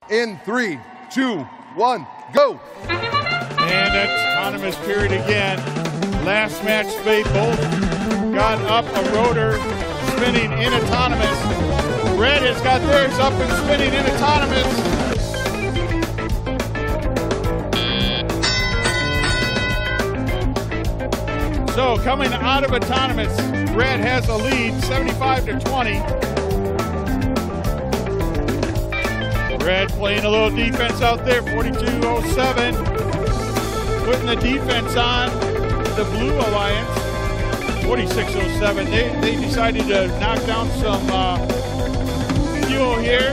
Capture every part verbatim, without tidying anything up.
In three, two, one, go. And that's autonomous period again. Last match, they both got up a rotor spinning in autonomous. Red has got theirs up and spinning in autonomous. So coming out of autonomous, Red has a lead, seventy-five to twenty. Red playing a little defense out there, forty-two oh seven. Putting the defense on the Blue Alliance, forty-six oh seven. They, they decided to knock down some uh, fuel here.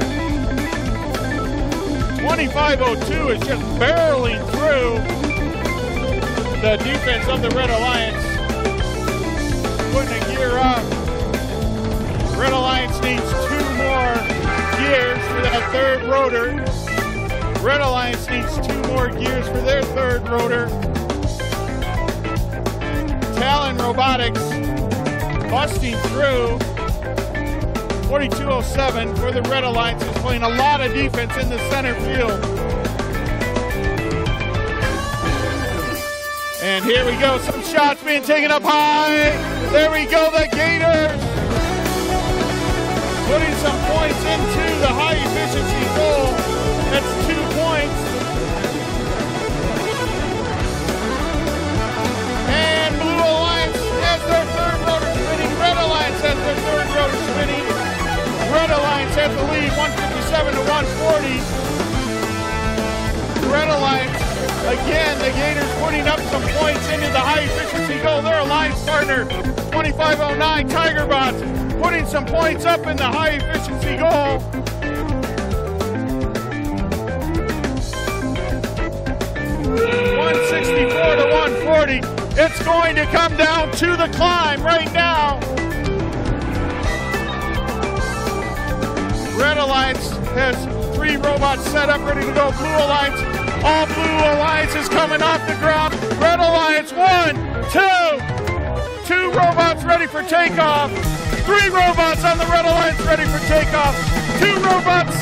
twenty-five oh two is just barreling through the defense of the Red Alliance. Putting a gear up. Red Alliance needs two more gears for that third rotor. Red Alliance needs two more gears for their third rotor. Talon Robotics busting through. forty-two oh seven for the Red Alliance is playing a lot of defense in the center field. And here we go, some shots being taken up high. There we go, the Gators putting some points into the high efficiency goal. That's two points. And Blue Alliance has their third rotor spinning. Red Alliance has their third rotor spinning. Red Alliance has the lead, one fifty-seven to one forty. Red Alliance, again, the Gators putting up some points into the high efficiency goal. Their alliance partner, twenty-five oh nine Tigerbots, putting some points up in the high efficiency goal. one sixty-four to one forty. It's going to come down to the climb right now. Red Alliance has three robots set up, ready to go. Blue Alliance, all Blue Alliance is coming off the ground. Red Alliance, one, two, two robots ready for takeoff. Three robots on the Red Alliance ready for takeoff. Two robots,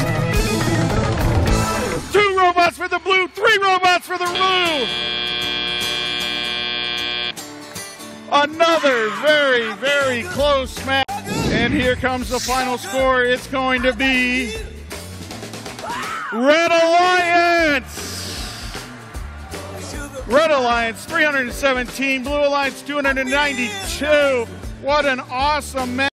two robots for the blue, three robots for the blue. Another very, very close match. And here comes the final score. It's going to be Red Alliance. Red Alliance three hundred seventeen, Blue Alliance two hundred ninety-two. What an awesome match.